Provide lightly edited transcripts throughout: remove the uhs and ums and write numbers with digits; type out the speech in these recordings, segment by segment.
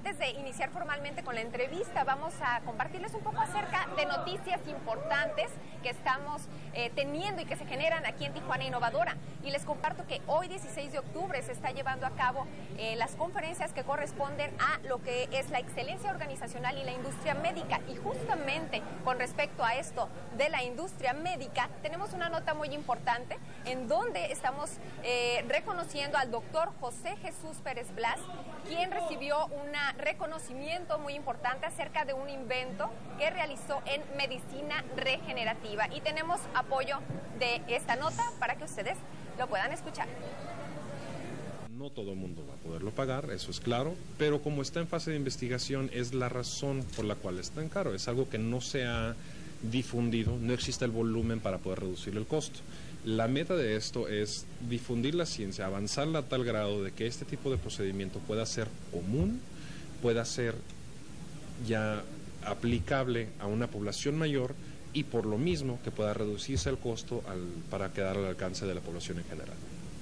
Antes de iniciar formalmente con la entrevista, vamos a compartirles un poco acerca de noticias importantes que estamos teniendo y que se generan aquí en Tijuana Innovadora. Y les comparto que hoy, 16 de octubre, se está llevando a cabo las conferencias que corresponden a lo que es la excelencia organizacional y la industria médica. Y justamente con respecto a esto de la industria médica, tenemos una nota muy importante en donde estamos reconociendo al doctor José Jesús Pérez Blas, quien recibió un reconocimiento muy importante acerca de un invento que realizó en medicina regenerativa. Y tenemos apoyo de esta nota para que ustedes lo puedan escuchar. No todo el mundo va a poderlo pagar, eso es claro, pero como está en fase de investigación es la razón por la cual es tan caro. Es algo que no se ha difundido, no existe el volumen para poder reducir el costo. La meta de esto es difundir la ciencia, avanzarla a tal grado de que este tipo de procedimiento pueda ser común, pueda ser ya aplicable a una población mayor y por lo mismo que pueda reducirse el costo para quedar al alcance de la población en general.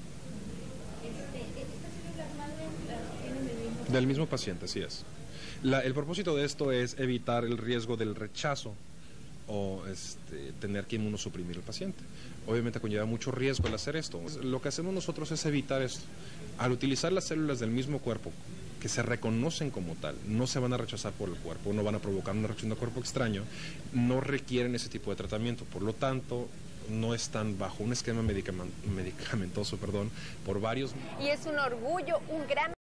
Del mismo paciente, así es. El propósito de esto es evitar el riesgo del rechazo o tener que inmunosuprimir al paciente. Obviamente conlleva mucho riesgo el hacer esto. Lo que hacemos nosotros es evitar esto. Al utilizar las células del mismo cuerpo, que se reconocen como tal, no se van a rechazar por el cuerpo, no van a provocar una reacción de cuerpo extraño, no requieren ese tipo de tratamiento. Por lo tanto, no están bajo un esquema medicamentoso, por varios. Y es un orgullo, un gran